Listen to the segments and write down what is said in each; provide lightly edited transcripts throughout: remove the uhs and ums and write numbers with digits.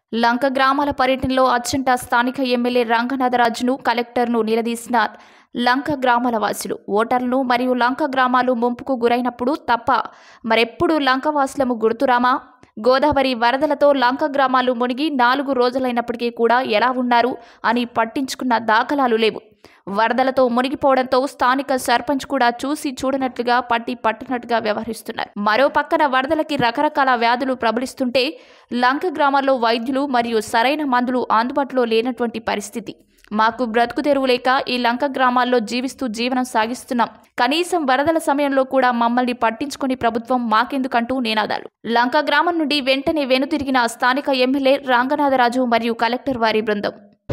లంక గ్రామాల పర్యటనలో అచ్చంట స్థానిక ఎమ్మెల్యే రంగనాథరాజును కలెక్టర్ను నిలదీసిన లంక గ్రామాల వాసులు. ఓటర్లను మరియు లంక గ్రామాలు ముంపుకు గురైనప్పుడు తప్ప మరెప్పుడు లంకవాసులము గుర్తురామా? గోదావరి వరదలతో లంక గ్రామాలు మునిగి 4 రోజులైనప్పటికీ కూడా ఎలా ఉన్నారు అని పట్టించుకున్న దాఖలాలు లేవు. వరదలతో మునిగిపోవడంతో స్థానిక సర్పంచ్ కూడా చూసి చూడనట్లుగా పట్టినట్టుగా వ్యవహరిస్తున్నారు. మరో పక్కన వరదలకి రకరకాల వ్యాధులు ప్రబలిస్తుంటే లంక గ్రామాల్లో వైద్యులు మరియు సరైన మందులు అందుబాటులో లేనటువంటి పరిస్థితి. మాకు బ్రతుకు తెరువు లేక ఈ లంక గ్రామాల్లో జీవిస్తూ జీవనం సాగిస్తున్నాం. కనీసం వరదల సమయంలో కూడా మమ్మల్ని పట్టించుకొని ప్రభుత్వం మాకెందుకంటూ నినాదాలు. లంక గ్రామం నుండి వెంటనే వెనుతిరిగిన స్థానిక ఎమ్మెల్యే రంగనాథరాజు మరియు కలెక్టర్ వారి బృందం.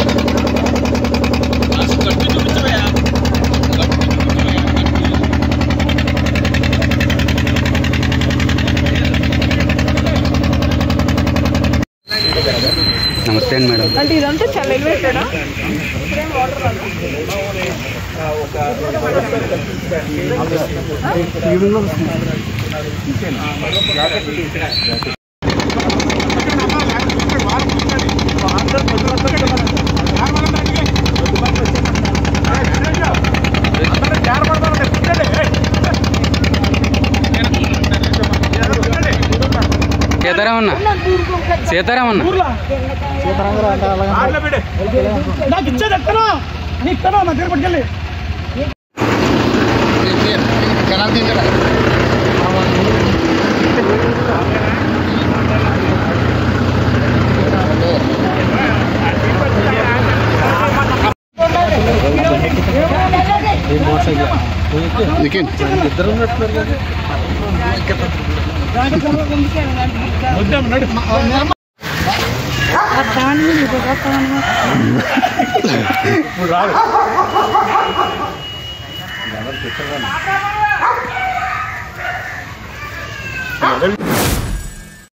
నమస్తే మేడం. అంటే ఇదంతా చాలా ఎలివేటెడా? సీతారామన్న నాకు ఇచ్చేది ఎక్కడా ఇక్కడ నా దగ్గర పట్టుకెళ్ళి ఇద్దరు రాదు